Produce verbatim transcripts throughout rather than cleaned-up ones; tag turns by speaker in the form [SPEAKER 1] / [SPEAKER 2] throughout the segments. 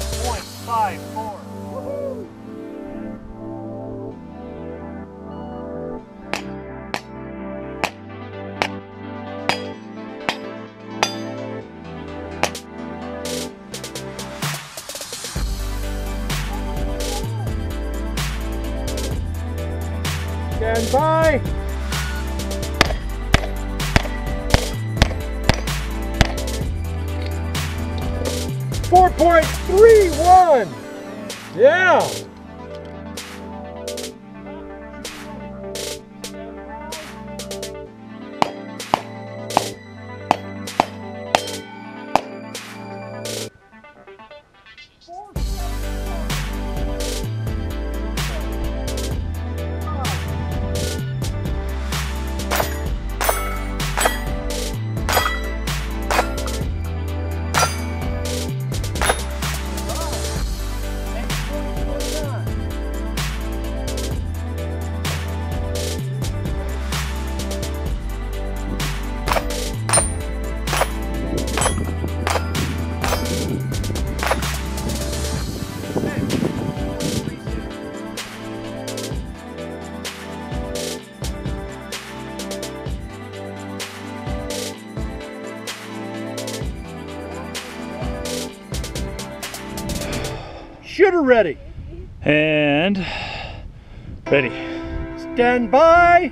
[SPEAKER 1] point five four. Woohoo! Stand by. four point three one. Yeah. Shooter ready.
[SPEAKER 2] And ready.
[SPEAKER 1] Stand by.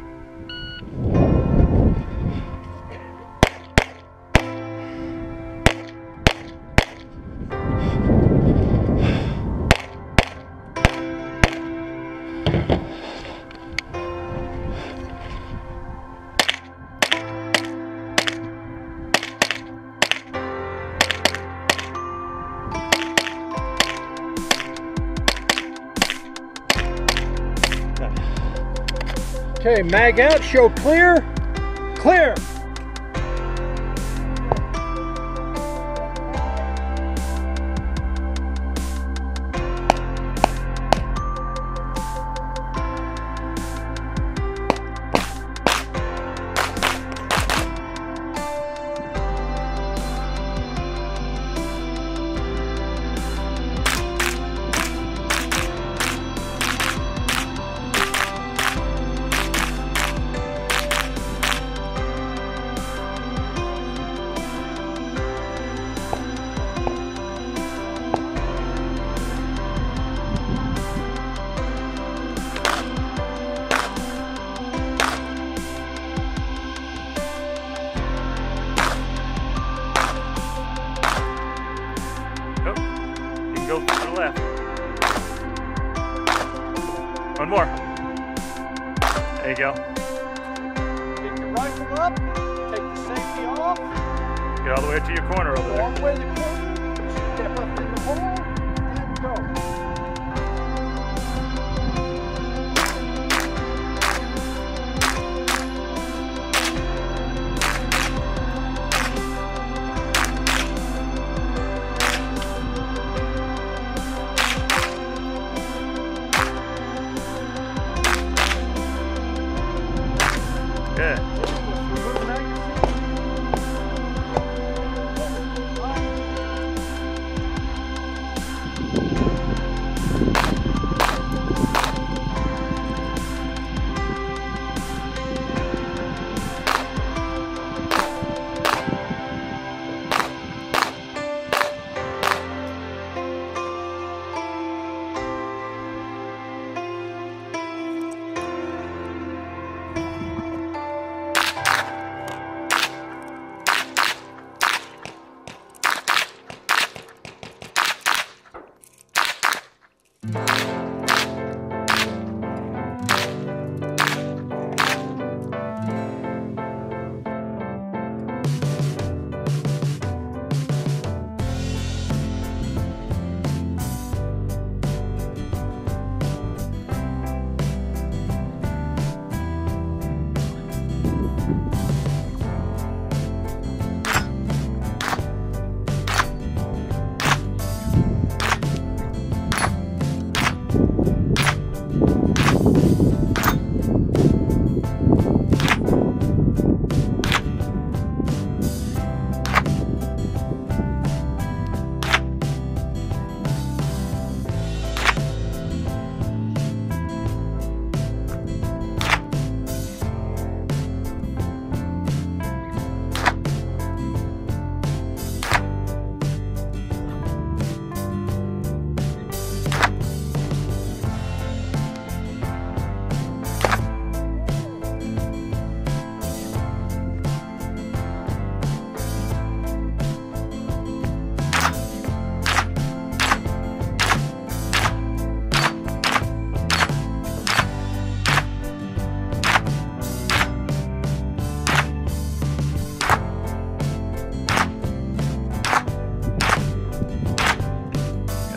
[SPEAKER 1] Okay, mag out, show clear, clear.
[SPEAKER 2] Go to the left. One more. There you go.
[SPEAKER 1] Pick your rifle up, take the safety off.
[SPEAKER 2] Get all the way to your corner over
[SPEAKER 1] Go
[SPEAKER 2] there.
[SPEAKER 1] all the way to the corner, step up in the hole, and go.
[SPEAKER 2] Good.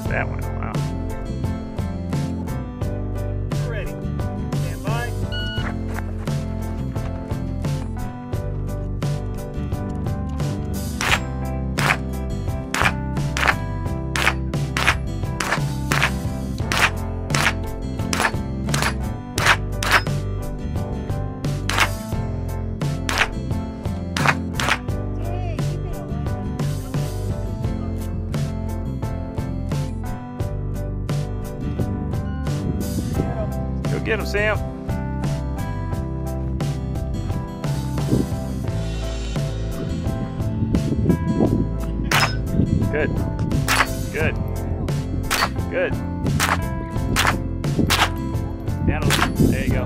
[SPEAKER 2] that one. Wow.
[SPEAKER 1] Ready. Stand by.
[SPEAKER 2] Go get him, Sam. Good. Good. Good. Down a little. There you go.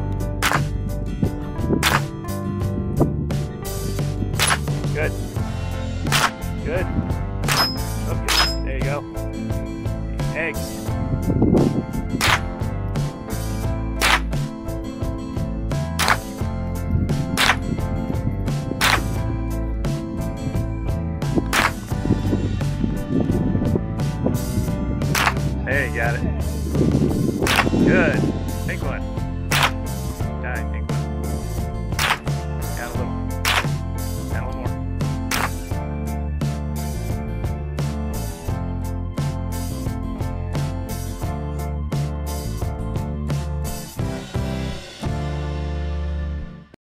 [SPEAKER 2] Good. Good. Okay. There you go. Eggs. There you got it. Good. Take one.